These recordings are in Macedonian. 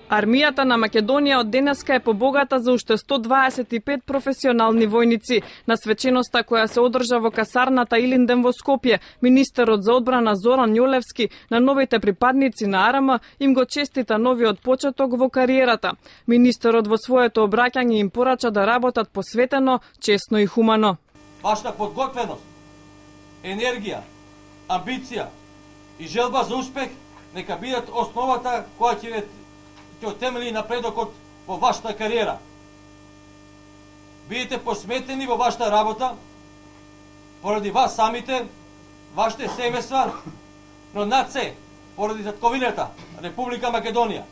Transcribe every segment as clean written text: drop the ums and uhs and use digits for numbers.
Армијата на Македонија од денеска е побогата за уште 125 професионални војници. На свеченоста која се одржа во касарната Илинден во Скопје, министерот за одбрана Зоран Јолевски на новите припадници на АРМ им го честита новиот почеток во кариерата. Министерот во своето обраќање им порача да работат посветено, честно и хумано. Вашата подготвеност, енергија, амбиција и желба за успех нека бидат основата која ќе отемели напредокот во вашата кариера. Бидете посметени во вашата работа, поради вас самите, вашите семејства, но над се, поради татковината, Република Македонија.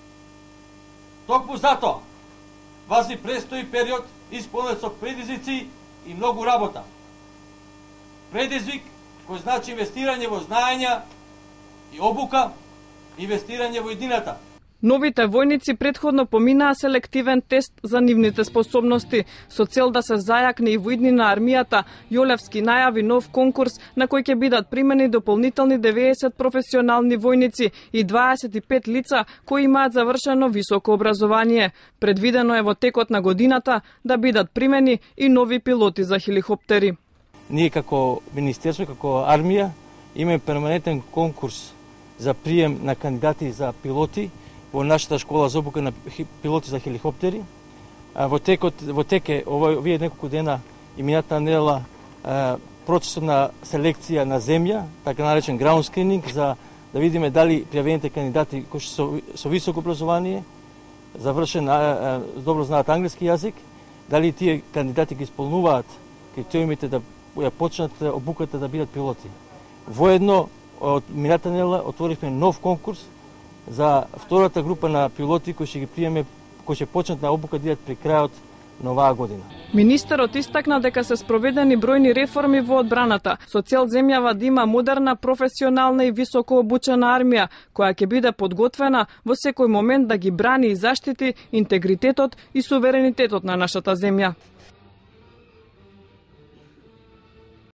Токму затоа, вас ви престои период исполнет со предизвици и многу работа. Предизвик кој значи инвестирање во знаења и обука, инвестирање во иднината. Новите војници претходно поминаа селективен тест за нивните способности. Со цел да се зајакне и во иднина армијата, Јолевски најави нов конкурс на кој ќе бидат примени дополнителни 90 професионални војници и 25 лица кои имаат завршено високо образование. Предвидено е во текот на годината да бидат примени и нови пилоти за хеликоптери. Ние како министерство, како армија, имаме перманентен конкурс за прием на кандидати за пилоти во нашата школа за обука на пилоти за хеликоптери. Во тек е овие неколку дена и мината недела процесот на селекција на земја, така наречен ground screening, за да видиме дали пријавените кандидати кои со високо образование, завршен, добро знаат англиски јазик, дали тие кандидати ги исполнуваат критериумите да ја почнат обуката да бидат пилоти. Воедно, од мината недела отворивме нов конкурс за втората група на пилоти кои ќе ги приеме, кои ќе почнат на обука да идат при крајот на оваа година. Министерот истакна дека се спроведени бројни реформи во одбраната со цел земјава да има модерна, професионална и високо обучена армија која ќе биде подготвена во секој момент да ги брани и заштити интегритетот и суверенитетот на нашата земја.